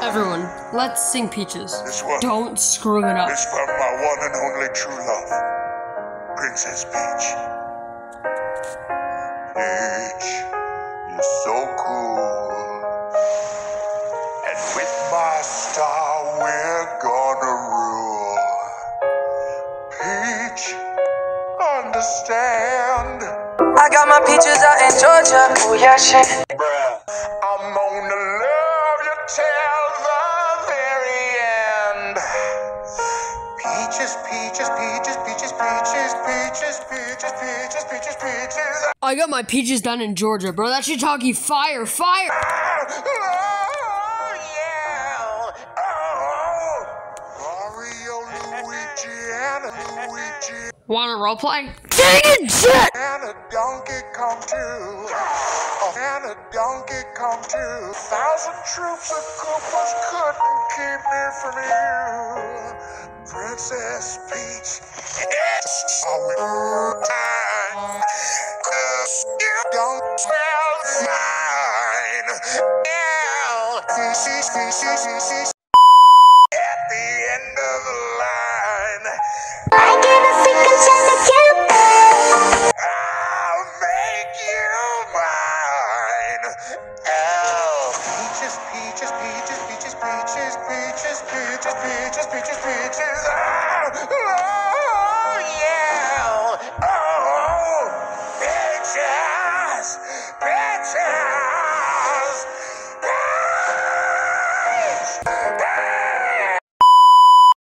Everyone, let's sing Peaches. This one. Don't screw it up. It's from my one and only true love, Princess Peach. Peach, you're so cool. And with my star, we're gonna rule. Peach, understand. I got my peaches out in Georgia. Oh yeah, shit. Bruh, I'm gonna love you till the very end. Peaches, peaches, peaches, peaches, peaches, peaches, peaches, peaches, peaches, peaches. I got my peaches done in Georgia, bro. That shit talking fire, fire! Oh, yeah. Oh. Mario, Luigi, and Luigi. Wanna roleplay? Dang it, shit! And a donkey come too. And a donkey come too. 1,000 troops of Koopas couldn't keep me from you. Princess Peach, it's our time. 'Cause you don't smell fine. Yeah.